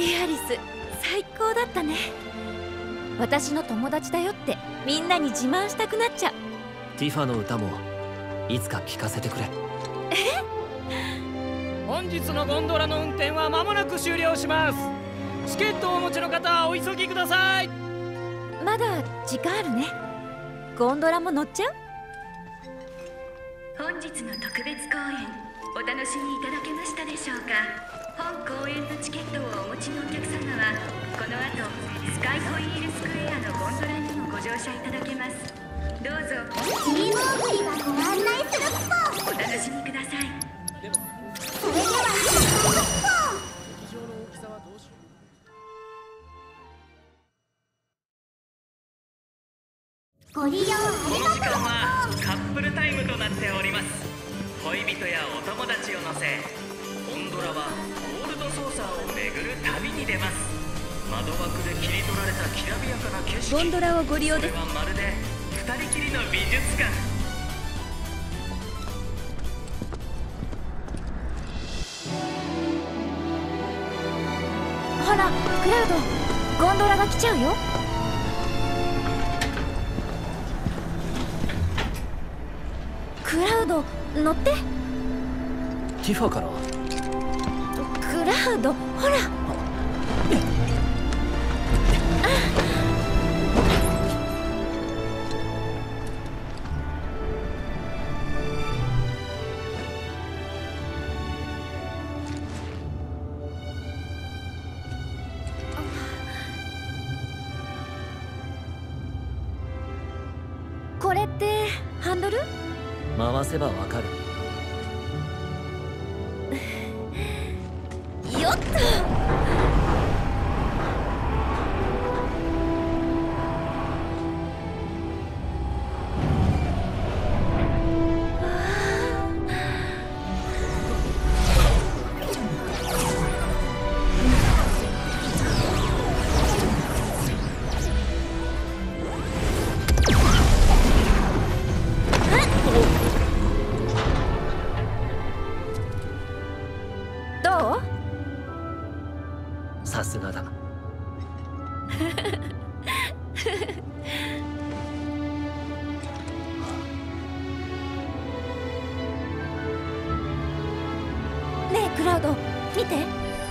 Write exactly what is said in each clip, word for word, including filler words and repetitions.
エアリス最高だったね。私の友達だよってみんなに自慢したくなっちゃう。 ティファの歌もいつか聞かせてくれ。 え？本日のゴンドラの運転は間もなく終了します。チケットをお持ちの方はお急ぎください。 まだ時間あるね。ゴンドラも乗っちゃう？ 本日の特別公演お楽しみいただけましたでしょうか。本公演のチケットをお持ちのお客様はこの後スカイホイールスクエアのゴンドラにもご乗車いただけます。どうぞチームオグリはご案内するっぽ。お楽しみください。それではご利用ありがとう。この時間はカップルタイムとなっております。恋人やお友達を乗せゴンドラはゴールドソーサーを巡る旅に出ます。窓枠で切り取られたきらびやかな景色。 ゴンドラをご利用です。 それはまるで二人きりの美術館。 ほらクラウド、ゴンドラが来ちゃうよ。クラウド乗って。 ティファからクラウドほら。これってハンドル？ 回せばわかる。 よっと。 さすがだ。 ねえクラウド見て。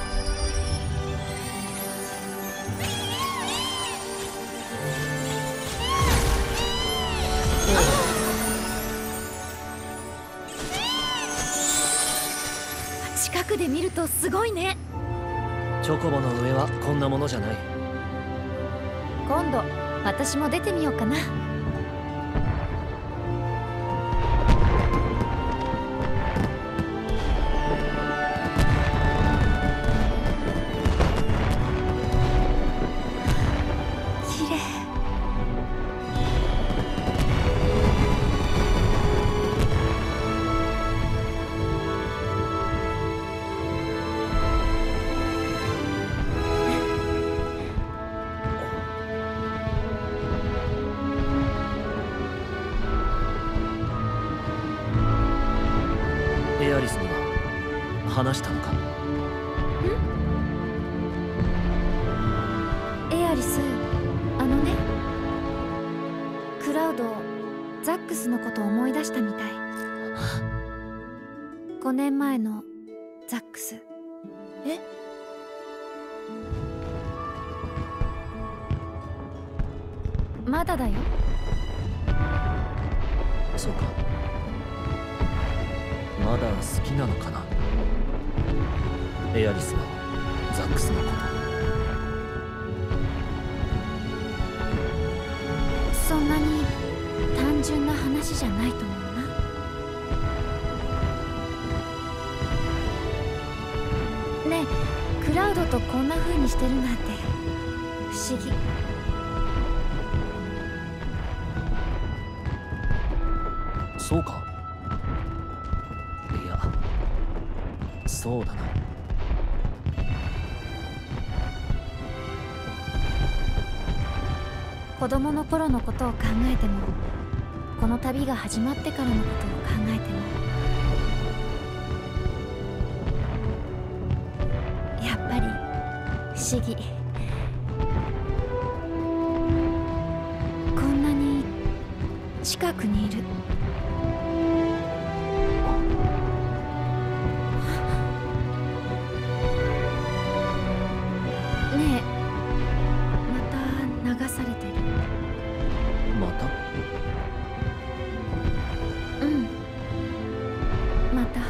近くで見るとすごいね。 チョコボの上はこんなものじゃない。 今度私も出てみようかな。綺麗。 エアリスには話したのか？ん？ エアリス、あのね、クラウドザックスのことを思い出したみたい。ごねんまえのザックス。え？まだだよ。 そうか。まだ好きなのかな、エアリスはザックスのこと。 そんなに単純な話じゃないと思うな。ねえクラウドとこんな風にしてるなんて不思議。 そうか。いや、そうだな。 子供の頃のことを考えても、この旅が始まってからのことを考えても、やっぱり不思議。こんなに近くにいる。ねえ、また流されてる。 また？ うん、また。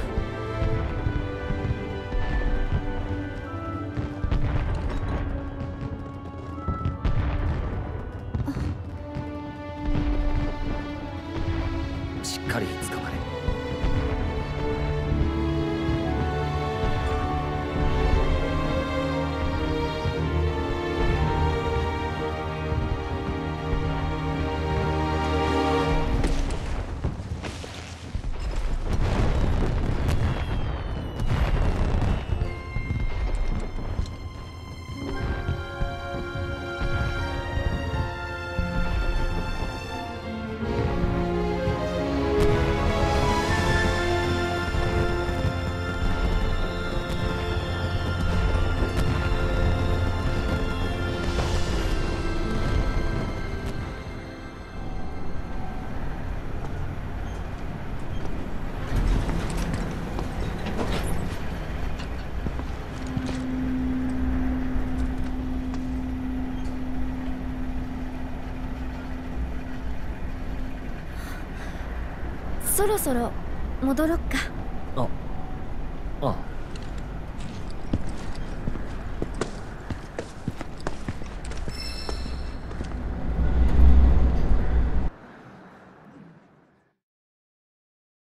しっかり捕まれ。そろそろ戻ろっか。 あ、ああ。